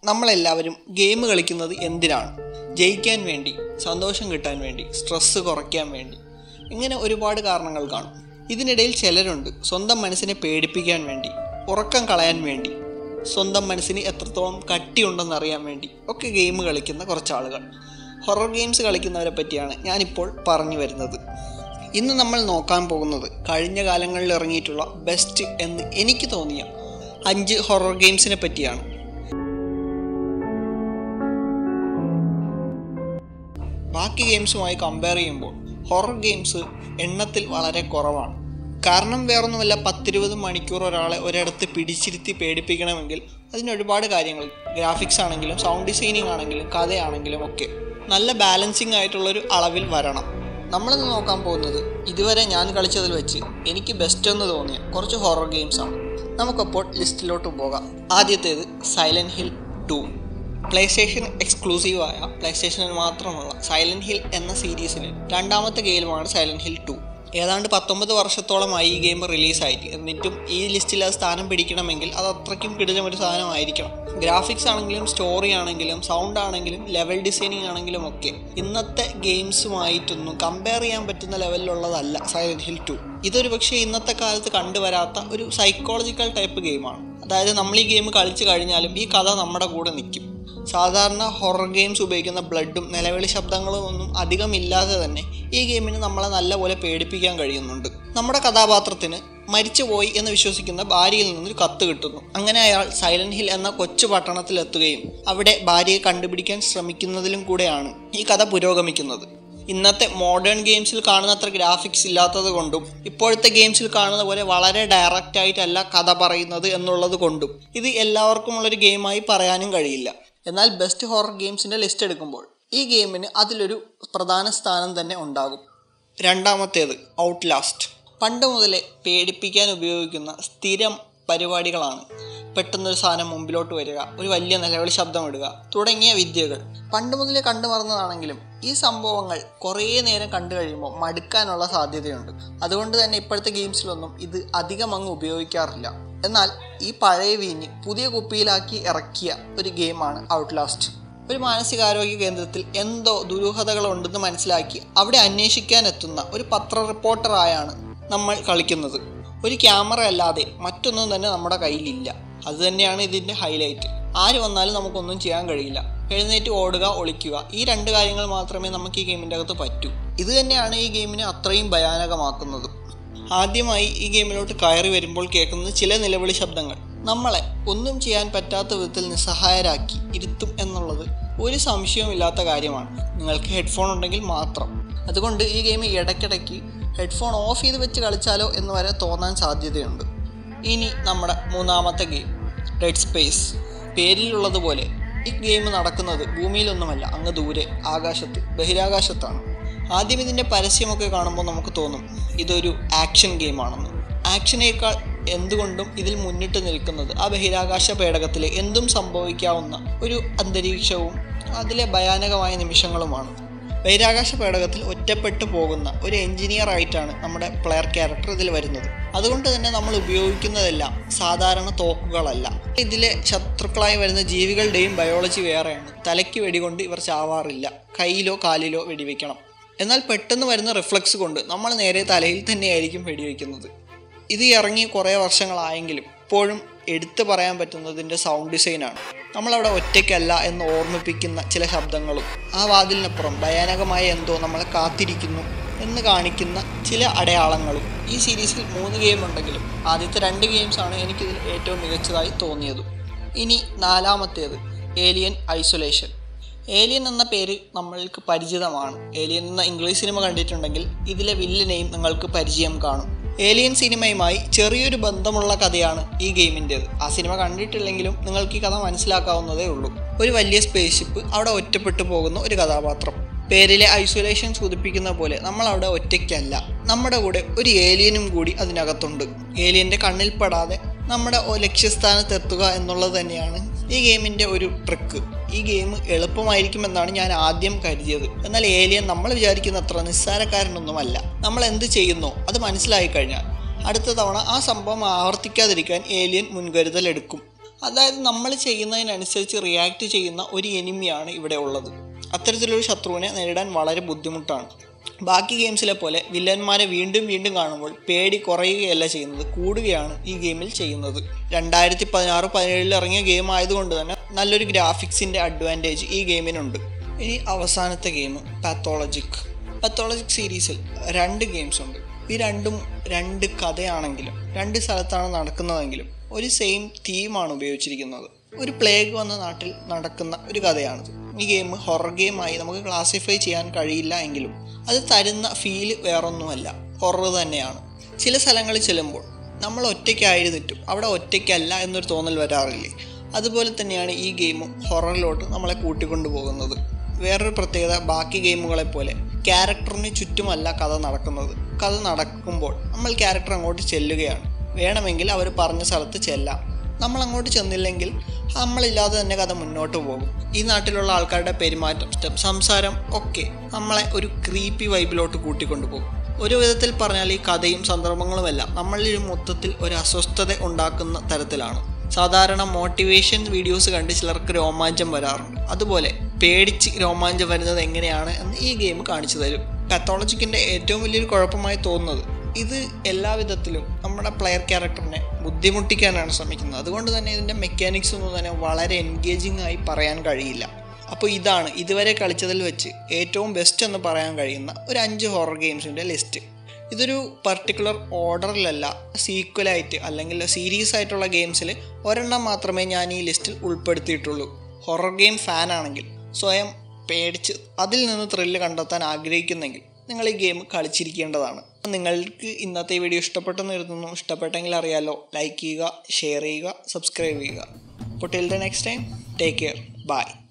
നമ്മളെല്ലാവരും ഗെയിം കളിക്കുന്നത് എന്തിനാണ്? ജയിക്കാൻ വേണ്ടി, സന്തോഷം കിട്ടാൻ വേണ്ടി, സ്ട്രെസ്സ് കുറയ്ക്കാൻ വേണ്ടി, ഇങ്ങനെ ഒരുപാട് കാരണങ്ങൾ കാണും. ഇതിനിടയിൽ ചിലരുണ്ട് സ്വന്തം മനസ്സിനെ പേടിപ്പിക്കാൻ വേണ്ടി, ഉറക്കം കളയാൻ വേണ്ടി, സ്വന്തം മനസ്സിന് എത്രത്തോളം കട്ടിയുണ്ടെന്നറിയാൻ വേണ്ടി ഒക്കെ ഗെയിം കളിക്കുന്ന കുറച്ച് ആളുകൾ. ഹൊറർ ഗെയിംസ് കളിക്കുന്നവരെ പറ്റിയാണ് ഞാനിപ്പോൾ പറഞ്ഞു വരുന്നത്. ഇന്ന് നമ്മൾ നോക്കാൻ പോകുന്നത് കഴിഞ്ഞ കാലങ്ങളിൽ ഇറങ്ങിയിട്ടുള്ള ബെസ്റ്റ് എന്ന് എനിക്ക് തോന്നിയ 5 ഹൊറർ ഗെയിംസിനെ പറ്റിയാണ്. ബാക്കി ഗെയിംസുമായി കമ്പയർ ചെയ്യുമ്പോൾ ഹൊറർ ഗെയിംസ് എണ്ണത്തിൽ വളരെ കുറവാണ്. കാരണം വേറൊന്നുമല്ല, 10-20 മണിക്കൂർ ഒരാളെ ഒരിടത്ത് പിടിച്ചിരുത്തി പേടിപ്പിക്കണമെങ്കിൽ അതിനൊരുപാട് കാര്യങ്ങൾ, ഗ്രാഫിക്സ് ആണെങ്കിലും സൗണ്ട് ഡിസൈനിങ് ആണെങ്കിലും കഥയാണെങ്കിലും ഒക്കെ നല്ല ബാലൻസിങ് ആയിട്ടുള്ളൊരു അളവിൽ വരണം. നമ്മളിന്ന് നോക്കാൻ പോകുന്നത് ഇതുവരെ ഞാൻ കളിച്ചതിൽ വെച്ച് എനിക്ക് ബെസ്റ്റ് എന്ന് തോന്നിയ കുറച്ച് ഹൊറർ ഗെയിംസ് ആണ്. നമുക്കപ്പോൾ ലിസ്റ്റിലോട്ട് പോകാം. ആദ്യത്തേത് സൈലന്റ് ഹിൽ 2. പ്ലേസ്റ്റേഷൻ എക്സ്ക്ലൂസീവായ, പ്ലേസ്റ്റേഷനിൽ മാത്രമുള്ള സൈലന്റ് ഹിൽ എന്ന സീരീസിലെ രണ്ടാമത്തെ ഗെയിമാണ് സൈലന്റ് ഹിൽ 2. ഏതാണ്ട് 19 വർഷത്തോളമായി ഈ ഗെയിം റിലീസായിട്ട്, എന്നിട്ടും ഈ ലിസ്റ്റിൽ അത് സ്ഥാനം പിടിക്കണമെങ്കിൽ അത് അത്രയ്ക്കും കിടിലമൊരു സാധനമായിരിക്കണം. ഗ്രാഫിക്സ് ആണെങ്കിലും സ്റ്റോറി ആണെങ്കിലും സൗണ്ട് ആണെങ്കിലും ലെവൽ ഡിസൈനിങ് ആണെങ്കിലും ഒക്കെ ഇന്നത്തെ ഗെയിംസുമായിട്ടൊന്നും കമ്പയർ ചെയ്യാൻ പറ്റുന്ന ലെവലിലുള്ളതല്ല സൈലന്റ് ഹിൽ 2. ഇതൊരു പക്ഷേ ഇന്നത്തെ കാലത്ത് കണ്ടുവരാത്ത ഒരു സൈക്കോളജിക്കൽ ടൈപ്പ് ഗെയിമാണ്. അതായത് നമ്മൾ ഈ ഗെയിം കളിച്ചു കഴിഞ്ഞാലും ഈ കഥ നമ്മുടെ കൂടെ നിൽക്കും. സാധാരണ ഹൊറർ ഗെയിംസ് ഉപയോഗിക്കുന്ന ബ്ലഡും നിലവിളി ശബ്ദങ്ങളും ഒന്നും അധികം ഇല്ലാതെ തന്നെ ഈ ഗെയിമിന് നമ്മളെ നല്ലപോലെ പേടിപ്പിക്കാൻ കഴിയുന്നുണ്ട്. നമ്മുടെ കഥാപാത്രത്തിന് മരിച്ചുപോയി എന്ന് വിശ്വസിക്കുന്ന ഭാര്യയിൽ നിന്നൊരു കത്ത് കിട്ടുന്നു. അങ്ങനെ അയാൾ സൈലന്റ് ഹിൽ എന്ന കൊച്ചു പട്ടണത്തിലെത്തുകയും അവിടെ ഭാര്യയെ കണ്ടുപിടിക്കാൻ ശ്രമിക്കുന്നതിലും കൂടെയാണ് ഈ കഥ പുരോഗമിക്കുന്നത്. ഇന്നത്തെ മോഡേൺ ഗെയിംസിൽ കാണുന്നത്ര ഗ്രാഫിക്സ് ഇല്ലാത്തത് കൊണ്ടും ഇപ്പോഴത്തെ ഗെയിംസിൽ കാണുന്ന പോലെ വളരെ ഡയറക്റ്റ് ആയിട്ടല്ല കഥ പറയുന്നത് എന്നുള്ളത് കൊണ്ടും ഇത് എല്ലാവർക്കുമുള്ളൊരു ഗെയിമായി പറയാനും കഴിയില്ല. എന്നാൽ ബെസ്റ്റ് ഹൊറർ ഗെയിംസിൻ്റെ ലിസ്റ്റ് എടുക്കുമ്പോൾ ഈ ഗെയിമിന് അതിലൊരു പ്രധാന സ്ഥാനം തന്നെ ഉണ്ടാകും. രണ്ടാമത്തേത് ഔട്ട്ലാസ്റ്റ്. പണ്ട് മുതലേ പേടിപ്പിക്കാൻ ഉപയോഗിക്കുന്ന സ്ഥിരം പരിപാടികളാണ് പെട്ടെന്നൊരു സാധനം മുമ്പിലോട്ട് വരിക, ഒരു വലിയ നിലവിളി ശബ്ദം ഇടുക തുടങ്ങിയ വിദ്യകൾ. പണ്ട് മുതലേ കണ്ടു മറന്നതാണെങ്കിലും ഈ സംഭവങ്ങൾ കുറേ നേരം കണ്ടു കഴിയുമ്പോൾ മടുക്കാനുള്ള സാധ്യതയുണ്ട്. അതുകൊണ്ട് തന്നെ ഇപ്പോഴത്തെ ഗെയിംസിലൊന്നും ഇത് അധികം അങ്ങ് ഉപയോഗിക്കാറില്ല. എന്നാൽ ഈ പഴയ വീഞ്ഞ് പുതിയ കുപ്പിയിലാക്കി ഇറക്കിയ ഒരു ഗെയിമാണ് ഔട്ട്ലാസ്റ്റ്. ഒരു മാനസികാരോഗ്യ കേന്ദ്രത്തിൽ എന്തോ ദുരൂഹതകളുണ്ടെന്ന് മനസ്സിലാക്കി അവിടെ അന്വേഷിക്കാൻ എത്തുന്ന ഒരു പത്ര റിപ്പോർട്ടറായാണ് നമ്മൾ കളിക്കുന്നത്. ഒരു ക്യാമറ അല്ലാതെ മറ്റൊന്നും തന്നെ നമ്മുടെ കയ്യിലില്ല. അതുതന്നെയാണ് ഇതിൻ്റെ ഹൈലൈറ്റ്. ആര് വന്നാലും നമുക്കൊന്നും ചെയ്യാൻ കഴിയില്ല. എഴുന്നേറ്റ് ഓടുക, ഒളിക്കുക, ഈ 2 കാര്യങ്ങൾ മാത്രമേ നമുക്ക് ഈ ഗെയിമിൻ്റെ അകത്ത് പറ്റൂ. ഇത് തന്നെയാണ് ഈ ഗെയിമിനെ അത്രയും ഭയാനകമാക്കുന്നത്. ആദ്യമായി ഈ ഗെയിമിലോട്ട് കയറി വരുമ്പോൾ കേൾക്കുന്നത് ചില നിലവിളി ശബ്ദങ്ങൾ നമ്മളെ ഒന്നും ചെയ്യാൻ പറ്റാത്ത വിധത്തിൽ നിസ്സഹായരാക്കി ഇരുത്തും എന്നുള്ളത് ഒരു സംശയവുമില്ലാത്ത കാര്യമാണ്, നിങ്ങൾക്ക് ഹെഡ്ഫോൺ ഉണ്ടെങ്കിൽ മാത്രം. അതുകൊണ്ട് ഈ ഗെയിം ഇടയ്ക്കിടയ്ക്ക് ഹെഡ്ഫോൺ ഓഫ് ചെയ്ത് വെച്ച് കളിച്ചാലോ എന്ന് വരെ തോന്നാൻ സാധ്യതയുണ്ട്. ഇനി നമ്മുടെ മൂന്നാമത്തെ ഗെയിം ഡെഡ് സ്പേസ്. പേരിലുള്ളതുപോലെ ഈ ഗെയിം നടക്കുന്നത് ഭൂമിയിലൊന്നുമല്ല, അങ്ങ് ദൂരെ ആകാശത്ത്, ബഹിരാകാശത്താണ്. ആദ്യം ഇതിൻ്റെ പരസ്യമൊക്കെ കാണുമ്പോൾ നമുക്ക് തോന്നും ഇതൊരു ആക്ഷൻ ഗെയിമാണെന്ന്. ആക്ഷനേക്കാൾ എന്തുകൊണ്ടും ഇതിൽ മുന്നിട്ട് നിൽക്കുന്നത് ആ ബഹിരാകാശ പേടകത്തിൽ എന്തും സംഭവിക്കാവുന്ന ഒരു അന്തരീക്ഷവും അതിലെ ഭയാനകമായ നിമിഷങ്ങളുമാണ്. ബഹിരാകാശ പേടകത്തിൽ ഒറ്റപ്പെട്ടു പോകുന്ന ഒരു എഞ്ചിനീയർ ആയിട്ടാണ് നമ്മുടെ പ്ലെയർ ക്യാരക്ടർ ഇതിൽ വരുന്നത്. അതുകൊണ്ട് തന്നെ നമ്മൾ ഉപയോഗിക്കുന്നതെല്ലാം സാധാരണ തോക്കുകളല്ല. ഇതിലെ ശത്രുക്കളായി വരുന്ന ജീവികളുടെയും ബയോളജി വേറെയാണ്. തലയ്ക്ക് വെടികൊണ്ട് ഇവർ ചാവാറില്ല, കയ്യിലോ കാലിലോ വെടിവെക്കണം. എന്നാൽ പെട്ടെന്ന് വരുന്ന റിഫ്ലക്സ് കൊണ്ട് നമ്മൾ നേരെ തലയിൽ തന്നെയായിരിക്കും വെടിവെക്കുന്നത്. ഇത് ഇറങ്ങി കുറേ വർഷങ്ങളായെങ്കിലും ഇപ്പോഴും എടുത്തു പറയാൻ പറ്റുന്നതിൻ്റെ സൗണ്ട് ഡിസൈനാണ്. നമ്മളവിടെ ഒറ്റയ്ക്കല്ല എന്ന് ഓർമ്മിപ്പിക്കുന്ന ചില ശബ്ദങ്ങളും ആ വാതിലിനപ്പുറം ഭയാനകമായ എന്തോ നമ്മളെ കാത്തിരിക്കുന്നു എന്ന് കാണിക്കുന്ന ചില അടയാളങ്ങളും. ഈ സീരീസിൽ 3 ഗെയിം ഉണ്ടെങ്കിലും ആദ്യത്തെ 2 ഗെയിംസാണ് എനിക്കിതിൽ ഏറ്റവും മികച്ചതായി തോന്നിയതും. ഇനി നാലാമത്തേത് ഏലിയൻ ഐസൊലേഷൻ. ഏലിയൻ എന്ന പേര് നമ്മൾക്ക് പരിചിതമാണ്. ഏലിയൻ എന്ന ഇംഗ്ലീഷ് സിനിമ കണ്ടിട്ടുണ്ടെങ്കിൽ ഇതിലെ വില്ലനെയും നിങ്ങൾക്ക് പരിചയം കാണും. ഏലിയൻ സിനിമയുമായി ചെറിയൊരു ബന്ധമുള്ള കഥയാണ് ഈ ഗെയിമിൻ്റേത്. ആ സിനിമ കണ്ടിട്ടില്ലെങ്കിലും നിങ്ങൾക്ക് ഈ കഥ മനസ്സിലാക്കാവുന്നതേ ഉള്ളൂ. ഒരു വലിയ സ്പേസ് ഷിപ്പ്, അവിടെ ഒറ്റപ്പെട്ടു പോകുന്ന ഒരു കഥാപാത്രം. പേരിലെ ഐസൊലേഷൻ സൂചിപ്പിക്കുന്ന പോലെ നമ്മൾ അവിടെ ഒറ്റയ്ക്കല്ല, നമ്മുടെ കൂടെ ഒരു ഏലിയനും കൂടി അതിനകത്തുണ്ട്. ഏലിയൻ്റെ കണ്ണിൽപ്പെടാതെ നമ്മുടെ ലക്ഷ്യസ്ഥാനത്തെത്തുക എന്നുള്ളത് തന്നെയാണ് ഈ ഗെയിമിൻ്റെ ഒരു ട്രിക്ക്. ഈ ഗെയിം എളുപ്പമായിരിക്കുമെന്നാണ് ഞാൻ ആദ്യം കരുതിയത്. എന്നാൽ ഏലിയൻ നമ്മൾ വിചാരിക്കുന്ന അത്ര നിസ്സാരക്കാരനൊന്നുമല്ല. നമ്മൾ എന്ത് ചെയ്യുന്നോ അത് മനസ്സിലായി കഴിഞ്ഞാൽ അടുത്ത തവണ ആ സംഭവം ആവർത്തിക്കാതിരിക്കാൻ ഏലിയൻ മുൻകരുതലെടുക്കും. അതായത് നമ്മൾ ചെയ്യുന്നതിനനുസരിച്ച് റിയാക്ട് ചെയ്യുന്ന ഒരു എനിമിയാണ് ഇവിടെ ഉള്ളത്. അത്തരത്തിലൊരു ശത്രുവിനെ നേരിടാൻ വളരെ ബുദ്ധിമുട്ടാണ്. ബാക്കി ഗെയിംസിലെ പോലെ വില്ലന്മാരെ വീണ്ടും വീണ്ടും കാണുമ്പോൾ പേടി കുറയുകയല്ല ചെയ്യുന്നത്, കൂടുകയാണ് ഈ ഗെയിമിൽ ചെയ്യുന്നത്. 2016-17 ഇറങ്ങിയ ഗെയിം ആയതുകൊണ്ട് തന്നെ നല്ലൊരു ഗ്രാഫിക്സിൻ്റെ അഡ്വാൻറ്റേജ് ഈ ഗെയിമിനുണ്ട്. ഇനി അവസാനത്തെ ഗെയിം പാത്തോളജിക് സീരീസിൽ 2 ഗെയിംസ് ഉണ്ട്. ഈ രണ്ടും 2 കഥയാണെങ്കിലും 2 സ്ഥലത്താണ് നടക്കുന്നതെങ്കിലും ഒരു സെയിം തീമാണ് ഉപയോഗിച്ചിരിക്കുന്നത്. ഒരു പ്ലേഗ് വന്ന നാട്ടിൽ നടക്കുന്ന ഒരു കഥയാണിത്. ഈ ഗെയിം ഹൊറർ ഗെയിമായി നമുക്ക് ക്ലാസിഫൈ ചെയ്യാൻ കഴിയില്ല എങ്കിലും അത് തരുന്ന ഫീല് വേറൊന്നുമല്ല, ഹൊറർ തന്നെയാണ്. ചില സ്ഥലങ്ങളിൽ ചെല്ലുമ്പോൾ നമ്മൾ ഒറ്റയ്ക്കായിരുന്നിട്ടും അവിടെ ഒറ്റയ്ക്കല്ല എന്നൊരു തോന്നൽ വരാറില്ലേ? അതുപോലെ തന്നെയാണ് ഈ ഗെയിമും ഹൊററിലോട്ട് നമ്മളെ കൂട്ടിക്കൊണ്ടു പോകുന്നത്. വേറൊരു പ്രത്യേകത, ബാക്കി ഗെയിമുകളെ പോലെ ക്യാരക്ടറിന് ചുറ്റുമല്ല കഥ നടക്കുന്നത്. കഥ നടക്കുമ്പോൾ നമ്മൾ ക്യാരക്ടർ അങ്ങോട്ട് ചെല്ലുകയാണ്. വേണമെങ്കിൽ അവർ പറഞ്ഞ സ്ഥലത്ത് ചെല്ലാം. നമ്മൾ അങ്ങോട്ട് ചെന്നില്ലെങ്കിൽ നമ്മളില്ലാതെ തന്നെ കഥ മുന്നോട്ട് പോകും. ഈ നാട്ടിലുള്ള ആൾക്കാരുടെ പെരുമാറ്റം, സംസാരം ഒക്കെ നമ്മളെ ഒരു ക്രീപ്പി വൈബിലോട്ട് കൂട്ടിക്കൊണ്ടു പോകും. ഒരു വിധത്തിൽ പറഞ്ഞാൽ ഈ കഥയും സന്ദർഭങ്ങളുമെല്ലാം നമ്മളിൽ മൊത്തത്തിൽ ഒരു അസ്വസ്ഥത ഉണ്ടാക്കുന്ന തരത്തിലാണ്. സാധാരണ മോട്ടിവേഷൻ വീഡിയോസ് കണ്ട് ചിലർക്ക് രോമാഞ്ചം വരാറുണ്ട്. അതുപോലെ പേടിച്ച് രോമാഞ്ചം വരുന്നത് എങ്ങനെയാണ് എന്ന് ഈ ഗെയിം കാണിച്ചു തരും. പാത്തോളജിക്കിൻ്റെ ഏറ്റവും വലിയൊരു കുഴപ്പമായി തോന്നുന്നത് ഇത് എല്ലാവിധത്തിലും നമ്മുടെ പ്ലെയർ ക്യാരക്ടറിനെ ബുദ്ധിമുട്ടിക്കാനാണ് ശ്രമിക്കുന്നത്. അതുകൊണ്ട് തന്നെ ഇതിൻ്റെ മെക്കാനിക്സ് ഒന്നും തന്നെ വളരെ എൻഗേജിങ് ആയി പറയാൻ കഴിയില്ല. അപ്പോൾ ഇതാണ് ഇതുവരെ കളിച്ചതിൽ വെച്ച് ഏറ്റവും ബെസ്റ്റ് എന്ന് പറയാൻ കഴിയുന്ന ഒരു 5 ഹൊറർ ഗെയിംസിൻ്റെ ലിസ്റ്റ്. ഇതൊരു പർട്ടിക്കുലർ ഓർഡറിലല്ല, സീക്വലായിട്ട് അല്ലെങ്കിൽ സീരീസ് ആയിട്ടുള്ള ഗെയിംസിൽ ഒരെണ്ണം മാത്രമേ ഞാൻ ഈ ലിസ്റ്റിൽ ഉൾപ്പെടുത്തിയിട്ടുള്ളൂ. ഹൊറർ ഗെയിം ഫാനാണെങ്കിൽ, സ്വയം പേടിച്ച് അതിൽ നിന്ന് ത്രില്ല് കണ്ടെത്താൻ ആഗ്രഹിക്കുന്നെങ്കിൽ നിങ്ങൾ ഈ ഗെയിം കളിച്ചിരിക്കേണ്ടതാണ്. നിങ്ങൾക്ക് ഇന്നത്തെ വീഡിയോ ഇഷ്ടപ്പെട്ടെന്ന് കരുതുന്നു. ഇഷ്ടപ്പെട്ടെങ്കിൽ അറിയാലോ, ലൈക്ക് ചെയ്യുക, ഷെയർ ചെയ്യുക, സബ്സ്ക്രൈബ് ചെയ്യുക. അപ്പോൾ till the next time, take care, by.